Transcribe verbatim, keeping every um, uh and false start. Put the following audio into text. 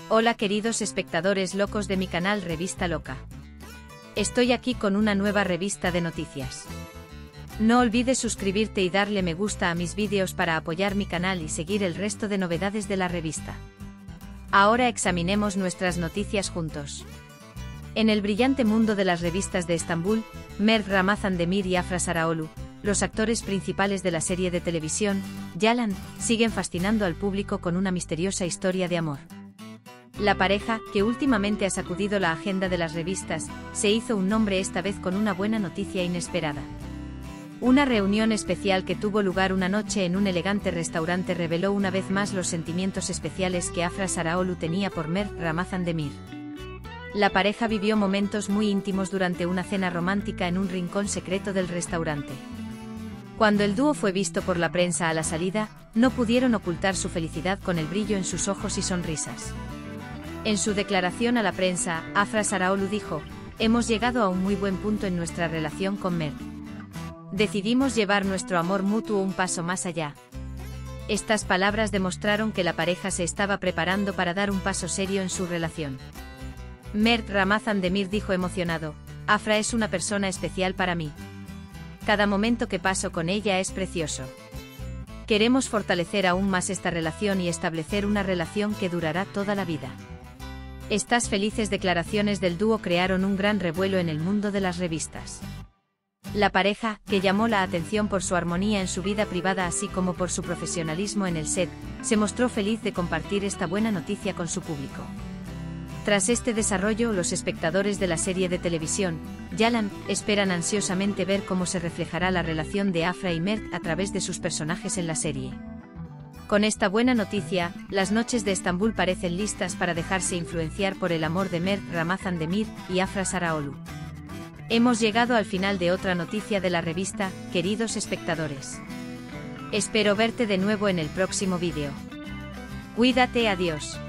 Hola queridos espectadores locos de mi canal Revista Loca. Estoy aquí con una nueva revista de noticias. No olvides suscribirte y darle me gusta a mis vídeos para apoyar mi canal y seguir el resto de novedades de la revista. Ahora examinemos nuestras noticias juntos. En el brillante mundo de las revistas de Estambul, Mert Ramazan Demir y Afra Sarıoğlu, los actores principales de la serie de televisión, Yalan, siguen fascinando al público con una misteriosa historia de amor. La pareja, que últimamente ha sacudido la agenda de las revistas, se hizo un nombre esta vez con una buena noticia inesperada. Una reunión especial que tuvo lugar una noche en un elegante restaurante reveló una vez más los sentimientos especiales que Afra Sarıoğlu tenía por Mert Ramazan Demir. La pareja vivió momentos muy íntimos durante una cena romántica en un rincón secreto del restaurante. Cuando el dúo fue visto por la prensa a la salida, no pudieron ocultar su felicidad con el brillo en sus ojos y sonrisas. En su declaración a la prensa, Afra Sarıoğlu dijo: "Hemos llegado a un muy buen punto en nuestra relación con Mert. Decidimos llevar nuestro amor mutuo un paso más allá". Estas palabras demostraron que la pareja se estaba preparando para dar un paso serio en su relación. Mert Ramazan Demir dijo emocionado: "Afra es una persona especial para mí. Cada momento que paso con ella es precioso. Queremos fortalecer aún más esta relación y establecer una relación que durará toda la vida". Estas felices declaraciones del dúo crearon un gran revuelo en el mundo de las revistas. La pareja, que llamó la atención por su armonía en su vida privada así como por su profesionalismo en el set, se mostró feliz de compartir esta buena noticia con su público. Tras este desarrollo, los espectadores de la serie de televisión, Yalan, esperan ansiosamente ver cómo se reflejará la relación de Afra y Mert a través de sus personajes en la serie. Con esta buena noticia, las noches de Estambul parecen listas para dejarse influenciar por el amor de Mert Ramazan Demir y Afra Sarıoğlu. Hemos llegado al final de otra noticia de la revista, queridos espectadores. Espero verte de nuevo en el próximo vídeo. Cuídate, adiós.